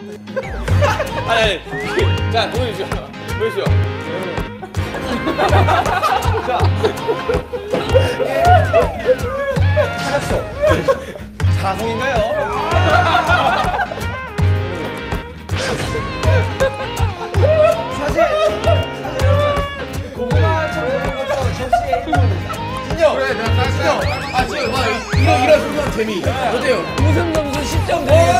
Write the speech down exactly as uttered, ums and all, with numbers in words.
아니 아니. 자 보여주시오. 보여주시오. 자. 찾았어. 사성인가요? 사실 고구마 처럼 것도 접시에 진영. 그래 내가 사실 아 지금 막 이런 이런 소소한 재미 어때요? 웃음 점수 십 점 드리겠습니다.